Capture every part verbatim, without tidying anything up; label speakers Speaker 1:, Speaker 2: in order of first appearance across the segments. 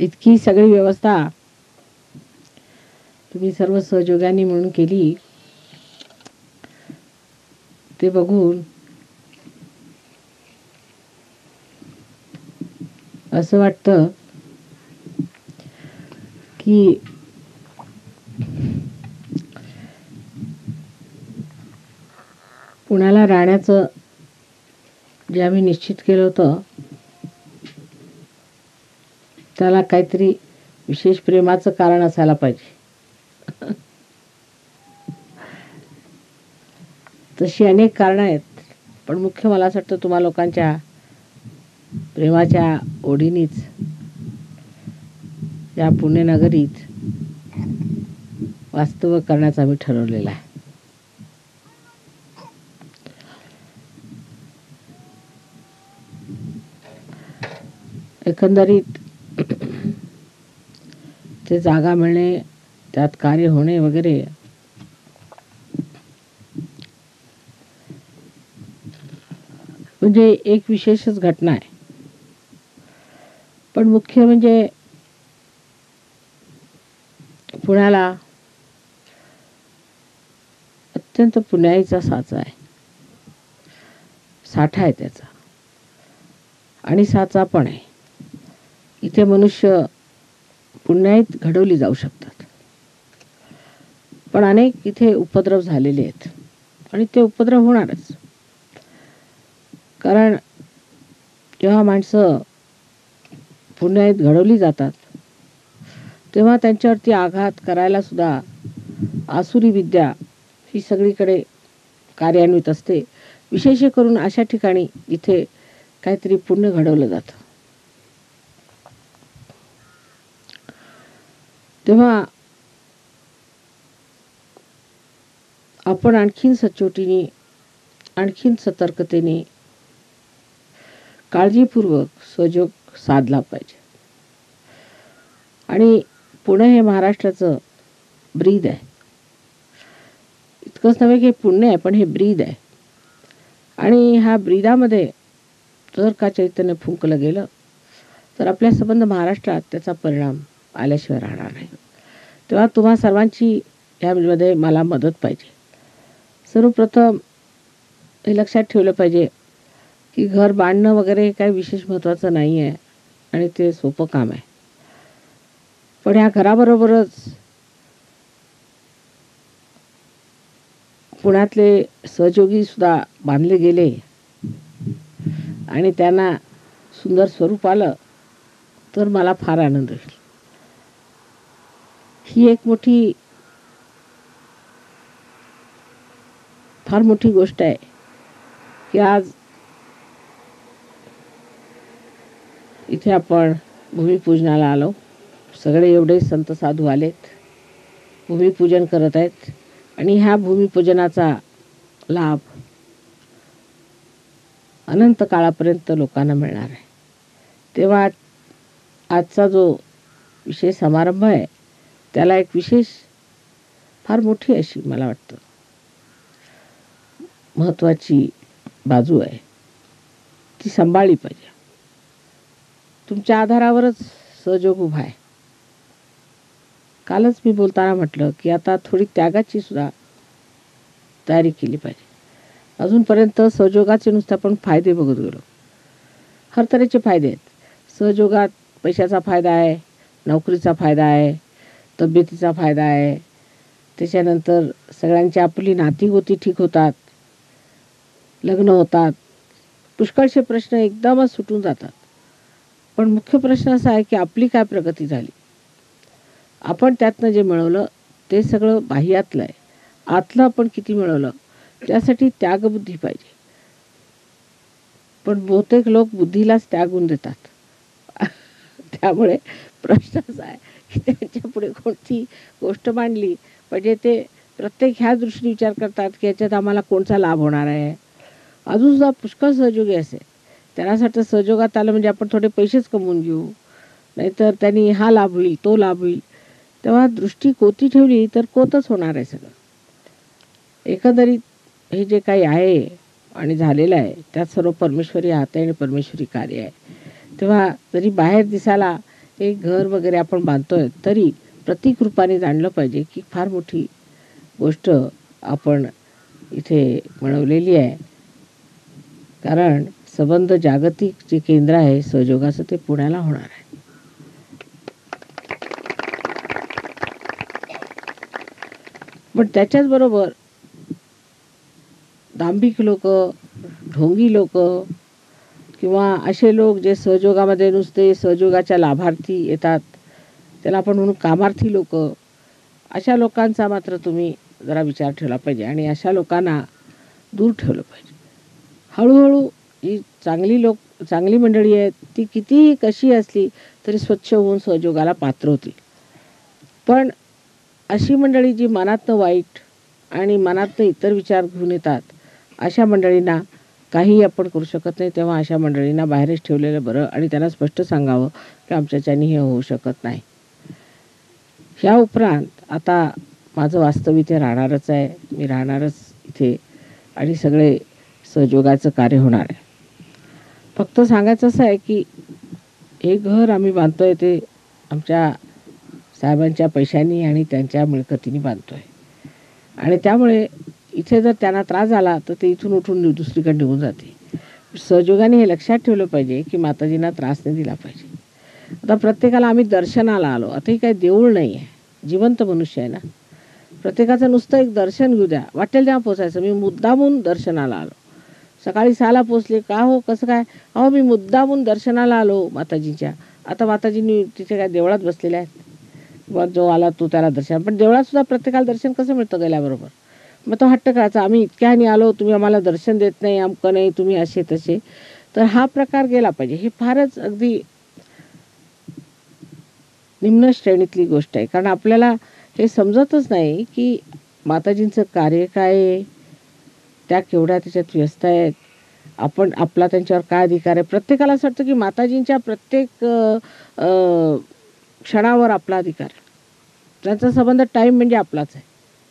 Speaker 1: इतकी सगळी व्यवस्था तुम्ही सर्व सहयोगाने म्हणून केली ते बघून असं वाटतं की पुण्याला राहण्याचं जे आम्ही निश्चित केलं होतं त्याला काहीतरी विशेष प्रेमाचं कारण असायला पाहिजे. तशी अनेक कारणं आहेत, पण मुख्य मला असं वाटतं तुम्हा लोकांच्या प्रेमाच्या ओढीनीच या पुण्यनगरीत वास्तव करण्याचं आम्ही ठरवलेलं आहे. एकंदरीत ते जागा मिळणे, त्यात कार्य होणे वगैरे म्हणजे एक विशेषच घटना आहे. पण मुख्य म्हणजे पुण्याला अत्यंत पुण्याईचा साचा आहे, साठा आहे त्याचा, आणि साचा पण आहे. इथे मनुष्य पुण्याईत घडवली जाऊ शकतात, पण अनेक इथे उपद्रव झालेले आहेत आणि ते उपद्रव होणारच. कारण जेव्हा माणसं पुण्याईत घडवली जातात तेव्हा त्यांच्यावरती आघात करायला सुद्धा आसुरी विद्या ही सगळीकडे कार्यान्वित असते, विशेष करून अशा ठिकाणी जिथे काहीतरी पुण्य घडवलं जातं. तेव्हा आपण आणखीन सचोटीने, आणखीन सतर्कतेने, काळजीपूर्वक सहयोग साधला पाहिजे. आणि पुणे हे महाराष्ट्राचं ब्रीद आहे. इतकंच नव्हे की पुण्य आहे, पण हे ब्रीद आहे. आणि ह्या ब्रीदामध्ये जर का चैतन्य फुंकलं गेलं तर आपल्या संबंध महाराष्ट्रात त्याचा परिणाम आल्याशिवाय राहणार नाही. तेव्हा तुम्हा सर्वांची यामध्ये मला मदत पाहिजे. सर्वप्रथम हे लक्षात ठेवलं पाहिजे की घर बांधणं वगैरे हे काही विशेष महत्त्वाचं नाही आहे आणि ते सोपं काम आहे. पण ह्या घराबरोबरच पुण्यातले सहयोगी सुद्धा बांधले गेले आणि त्यांना सुंदर स्वरूप आलं तर मला फार आनंद होईल. ही एक मोठी फार मोठी गोष्ट आहे की आज इथे आपण भूमिपूजनाला आलो. सगळे एवढे संत साधू आलेत, भूमिपूजन करत आहेत आणि ह्या भूमिपूजनाचा लाभ अनंत काळापर्यंत लोकांना मिळणार आहे. तेव्हा आजचा जो विशेष समारंभ आहे त्याला एक विशेष फार मोठी अशी मला वाटतं महत्त्वाची बाजू आहे, ती सांभाळली पाहिजे. तुमच्या आधारावरच सहयोग उभा आहे. कालच मी बोलताना म्हटलं की आता थोडी त्यागाची सुद्धा तयारी केली पाहिजे. अजूनपर्यंत सहयोगाचे नुसते आपण फायदे बघत गेलो. हर तऱ्हेचे फायदे आहेत. सहयोगात पैशाचा फायदा आहे, नोकरीचा फायदा आहे, तब्येतीचा फायदा आहे, त्याच्यानंतर सगळ्यांची आपली नाती गोती ठीक होतात, लग्न होतात, पुष्कळसे प्रश्न एकदमच सुटून जातात. पण मुख्य प्रश्न असा आहे की आपली काय प्रगती झाली, आपण त्यातनं जे मिळवलं ते सगळं बाह्यातलं आहे, आतलं आपण किती मिळवलं, त्यासाठी त्यागबुद्धी पाहिजे. पण बहुतेक लोक बुद्धीलाच त्यागून देतात. त्यामुळे प्रश्न असा आहे की त्यांच्या पुढे कोणती गोष्ट मांडली म्हणजे ते प्रत्येक ह्या दृष्टीने विचार करतात की याच्यात आम्हाला कोणता लाभ होणार आहे. अजून सुद्धा पुष्कळ सहयोगी असे त्यासाठी सहयोगात आलं म्हणजे आपण थोडे पैसेच कमवून घेऊ, नाहीतर त्यांनी हा लाभ होईल, तो लाभ होईल. तेव्हा दृष्टी कोती ठेवली तर कोतच होणार आहे सगळं. एकंदरीत हे जे काही आहे आणि झालेलं आहे त्यात सर्व परमेश्वरी हात आहे आणि परमेश्वरी कार्य आहे. तेव्हा जरी बाहेर दिसायला हे घर वगैरे आपण बांधतोय तरी प्रतीक रूपाने जाणलं पाहिजे की फार मोठी गोष्ट आपण इथे बनवलेली आहे. कारण संबंध जागतिक जे केंद्र आहे सहयोगाचं ते पुण्याला होणार आहे. पण त्याच्याच बरोबर दांभिक लोक, ढोंगी लोक किंवा असे लोक जे सहयोगामध्ये नुसते सहयोगाच्या लाभार्थी येतात, त्याला आपण म्हणून कामार्थी लोक, अशा लोकांचा मात्र तुम्ही जरा विचार ठेवला पाहिजे आणि अशा लोकांना दूर ठेवलं पाहिजे. हळूहळू जी चांगली लोक चांगली मंडळी आहेत ती कितीही कशी असली तरी स्वच्छ होऊन सहयोगाला पात्र होतील. पण अशी मंडळी जी मनातनं वाईट आणि मनातनं इतर विचार घेऊन येतात, अशा मंडळींना काहीही आपण करू शकत नाही. तेव्हा अशा मंडळींना बाहेरच ठेवलेलं बरं आणि त्यांना स्पष्ट सांगावं की आमच्याच्यानी हे होऊ शकत नाही. ह्या उपरांत आता माझं वास्तव इथे राहणारच आहे, मी राहणारच इथे आणि सगळे सहयोगाचं कार्य होणार आहे. फक्त सांगायचं असं आहे की हे घर आम्ही बांधतोय ते आमच्या साहेबांच्या पैशांनी आणि त्यांच्या मिळकतीने बांधतोय आणि त्यामुळे इथे जर त्यांना त्रास झाला तर ते इथून उठून दुसरीकडे निघून जाते. सहयोगाने हे लक्षात ठेवलं पाहिजे की माताजींना त्रास नाही दिला पाहिजे. आता प्रत्येकाला आम्ही दर्शनाला आलो, आता ही काही देऊळ नाही आहे, जिवंत मनुष्य आहे ना. प्रत्येकाचं नुसतं एक दर्शन घेऊ द्या, वाटेल तेव्हा पोचायचं. मी मुद्दामून दर्शनाला आलो, सकाळी सहाला पोचले का हो कसं काय, अहो मी मुद्दामून दर्शनाला आलो माताजींच्या. आता माताजींनी तिथे काय देवळात बसलेल्या आहेत, व जो आला तो त्याला दर्शन. पण देवळात सुद्धा प्रत्येकाला दर्शन कसं मिळतं गेल्याबरोबर? मग तो हट्ट करायचा, आम्ही इतक्याने आलो, तुम्ही आम्हाला दर्शन देत नाही, अमकं नाही, तुम्ही असे तसे. तर हा प्रकार गेला पाहिजे. हे फारच अगदी निम्न श्रेणीतली गोष्ट आहे. कारण आपल्याला हे समजतच नाही की माताजींचं कार्य काय आहे, त्या केवढ्या त्याच्यात व्यस्त आहेत, आपण आपला त्यांच्यावर काय अधिकार आहे. प्रत्येकाला असं वाटतं की माताजींच्या प्रत्येक क्षणावर आपला अधिकार आहे, त्यांचा संबंध टाईम म्हणजे आपलाच आहे.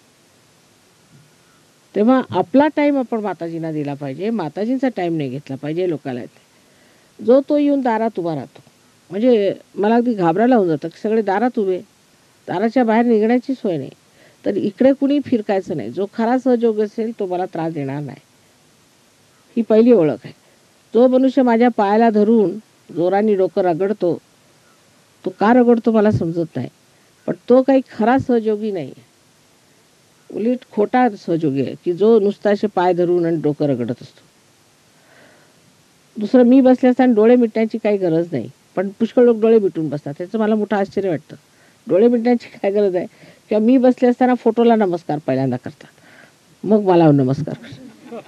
Speaker 1: तेव्हा आपला टाईम आपण माताजींना दिला पाहिजे, माताजींचा टाईम नाही घेतला पाहिजे लोकाला. जो तो येऊन दारात उभा राहतो, म्हणजे मला अगदी घाबरायला होऊन जातं की सगळे दारात उभे, दाराच्या बाहेर निघण्याची सोय नाही. तर इकडे कुणी फिरकायचं नाही. जो खरा सहयोग असेल तो मला त्रास देणार नाही, ही पहिली ओळख आहे. जो मनुष्य माझ्या पायाला धरून जोराने डोकं रगडतो, तो का रगडतो मला समजत नाही, पण तो काही खरा सहयोगी नाही आहे. उलट खोटा सहयोगी आहे की जो नुसता असे पाय धरून आणि डोकं रगडत असतो. दुसरं, मी बसले असताना डोळे मिटण्याची काही गरज नाही, पण पुष्कळ लोक डोळे मिटून बसतात. त्याचं मला मोठं आश्चर्य वाटतं. डोळे मिटण्याची काय गरज आहे? किंवा मी बसले असताना फोटोला नमस्कार पहिल्यांदा करतात, मग मला नमस्कार करतात.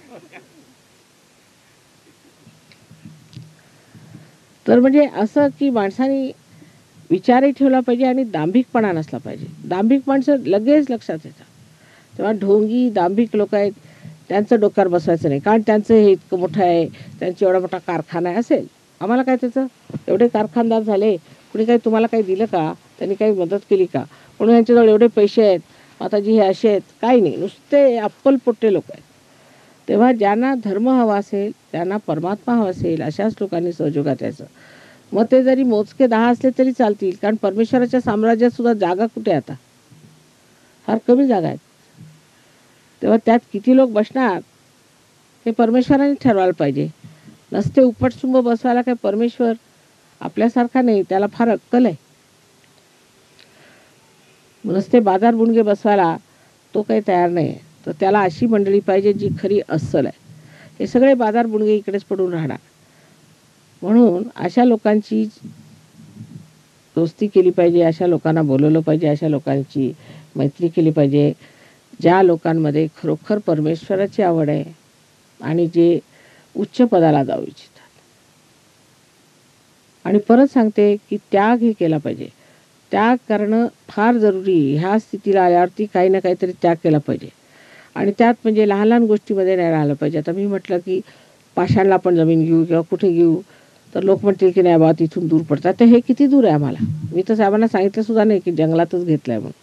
Speaker 1: तर म्हणजे असं की माणसाने विचारही ठेवला पाहिजे आणि दांभिकपणा नसला पाहिजे. दांभिक माणसं लगेच लक्षात येतात. तेव्हा ढोंगी दांभिक लोक आहेत त्यांचं डोक्यावर बसवायचं नाही, कारण त्यांचं हे इतकं मोठं आहे, त्यांचा एवढा मोठा कारखाना आहे. असेल, आम्हाला काय त्याचं, एवढे कारखानदार झाले, कुणी काही तुम्हाला काही दिलं का, त्यांनी काही मदत केली का, म्हणून यांच्याजवळ एवढे पैसे आहेत, माताजी हे असे आहेत, काही नाही, नुसते अप्पलपोटे लोक आहेत. तेव्हा ज्यांना धर्म हवा असेल, त्यांना परमात्मा हवा असेल, अशाच लोकांनी सहयोगात यायचं. मग ते जरी मोजके दहा असले तरी चालतील, कारण परमेश्वराच्या साम्राज्यात सुद्धा जागा कुठे आता, फार कमी जागा आहेत. तेव्हा त्यात किती लोक बसणार हे परमेश्वराने ठरवायला पाहिजे. नसते उपटसुंब बसवायला काय परमेश्वर आपल्यासारखा नाही, त्याला फार अक्कल आहे. नसते बाजार बुणगे बसवायला तो काही तयार नाही. तर त्याला अशी मंडळी पाहिजे जी खरी अस्सल आहे. हे सगळे बाजार बुणगे इकडेच पडून राहणार. म्हणून अशा लोकांची दोस्ती केली पाहिजे, अशा लोकांना बोलवलं पाहिजे, अशा लोकांची मैत्री केली पाहिजे ज्या लोकांमध्ये खरोखर परमेश्वराची आवड आहे आणि जे उच्च पदाला जाऊ इच्छितात. आणि परत सांगते की त्याग हे केला पाहिजे. त्याग करणं फार जरुरी. ह्या स्थितीला आल्यावरती काही ना काहीतरी त्याग केला पाहिजे. आणि त्यात म्हणजे लहान लहान गोष्टीमध्ये नाही राहिलं पाहिजे. आता मी म्हटलं की पाषाणला आपण जमीन घेऊ किंवा कुठे घेऊ, तर लोक म्हणतील की नाही बाबा तिथून दूर पडतात. तर हे किती दूर आहे आम्हाला. मी तर साहेबांना सांगितलं सुद्धा नाही की जंगलातच घेतलंय म्हणून.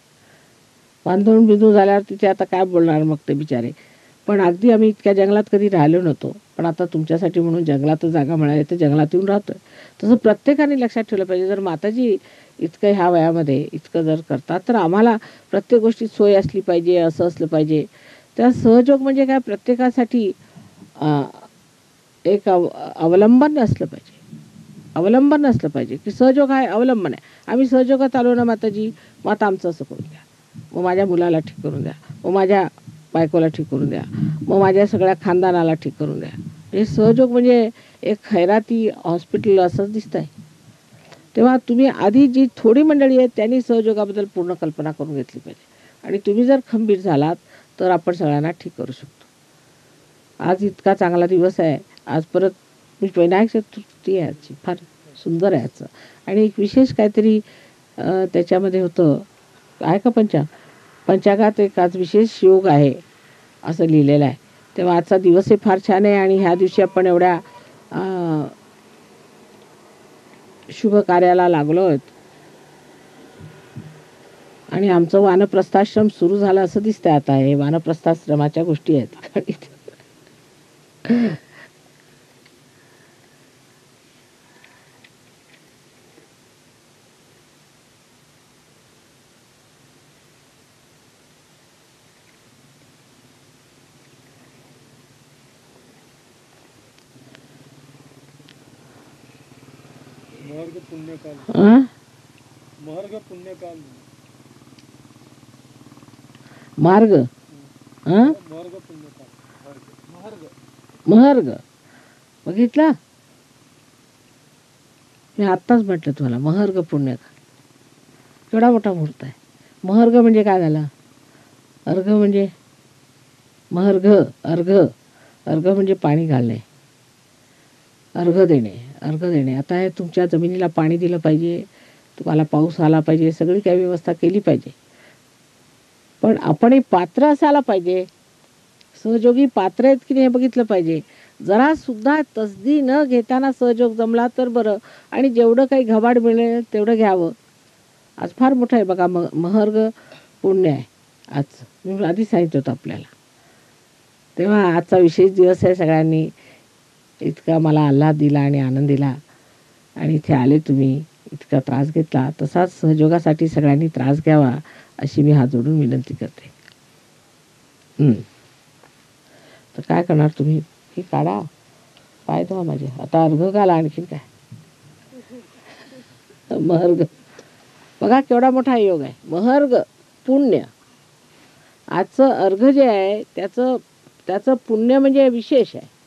Speaker 1: बांधून बिंदून झाल्यावर तिथे आता काय बोलणार मग ते बिचारे. पण अगदी आम्ही इतक्या जंगलात कधी राहिलो नव्हतो, पण आता तुमच्यासाठी म्हणून जंगलात जागा मिळाली तर जंगलात येऊन राहतोय. तसं प्रत्येकाने लक्षात ठेवलं पाहिजे. जर माताजी इतकं ह्या वयामध्ये इतकं जर करतात तर आम्हाला प्रत्येक गोष्टीत सोय असली पाहिजे, असं असलं पाहिजे. त्या सहयोग म्हणजे काय, प्रत्येकासाठी अ, एक अव अवलंबन असलं पाहिजे. अवलंबन असलं पाहिजे की सहयोग आहे, अवलंबन आहे. आम्ही सहयोगात आलो ना माताजी, मग आता आमचं असं करून द्या, मग माझ्या मुलाला ठीक करून द्या, मग माझ्या बायकोला ठीक करून द्या, मग माझ्या सगळ्या खानदानाला ठीक करून द्या. हे सहयोग म्हणजे एक खैराती हॉस्पिटल असंच दिसत आहे. तेव्हा तुम्ही आधी जी थोडी मंडळी आहेत त्यांनी सहयोगाबद्दल पूर्ण कल्पना करून घेतली पाहिजे. आणि तुम्ही जर खंबीर झालात तर आपण सगळ्यांना ठीक करू शकतो. आज इतका चांगला दिवस आहे. आज परत विनायक चतुर्थी आहे. आजची फार सुंदर आहे आजचं. आणि एक विशेष काहीतरी अ, त्याच्यामध्ये होतं, आहे का पंचांग पंचांगात एक आज विशेष योग आहे असं लिहिलेलं आहे. तेव्हा आजचा दिवसही फार छान आहे. आणि ह्या दिवशी आपण एवढ्या अ, शुभ कार्याला लागलो आहोत. आणि आमचं वानप्रस्थाश्रम सुरू झालं असं दिसतंय. आता हे वानप्रस्थाश्रमाच्या गोष्टी आहेत.
Speaker 2: मार्ग पुण्यकाल
Speaker 1: अं?
Speaker 2: मार्ग पुण्यकाल
Speaker 1: मार्ग अं?
Speaker 2: मार्ग पुण्यकाल मार्ग
Speaker 1: महर्ग बघितला, मी आत्ताच म्हटलं तुम्हाला. महर्ग पुण्यकाल केवढा मोठा मुहूर्त आहे. महर्ग म्हणजे काय झालं? अर्घ म्हणजे महर्घ, अर्घ अर्घ म्हणजे पाणी घालणे, अर्घ देणे, अर्घ देणे. आता हे तुमच्या जमिनीला पाणी दिलं पाहिजे, तुम्हाला पाऊस आला पाहिजे, सगळी काही व्यवस्था केली पाहिजे. पण आपणही पात्र असायला पाहिजे. सहयोगी पात्र आहेत की नाही हे बघितलं पाहिजे. जरा सुद्धा तसदी न घेताना सहयोग जमला तर बरं. आणि जेवढं काही घबाड मिळेल तेवढं घ्यावं. आज फार मोठं आहे बघा, म महर्ग पुण्य आहे आज. मी आधी सांगितलं होतं आपल्याला. तेव्हा आजचा विशेष दिवस आहे. सगळ्यांनी इतका मला आल्हाद दिला आणि आनंद दिला. आणि इथे आले तुम्ही, इतका त्रास घेतला. तसाच सहयोगासाठी सगळ्यांनी त्रास घ्यावा अशी मी हात जोडून विनंती करते. हं. तर काय करणार तुम्ही? ही काढा, पाय धुवा माझे. आता अर्घ घाला. आणखीन काय महर्ग बघा केवढा मोठा योग आहे. महर्ग पुण्य. आजचं अर्घ जे आहे त्याचं त्याचं पुण्य म्हणजे विशेष आहे.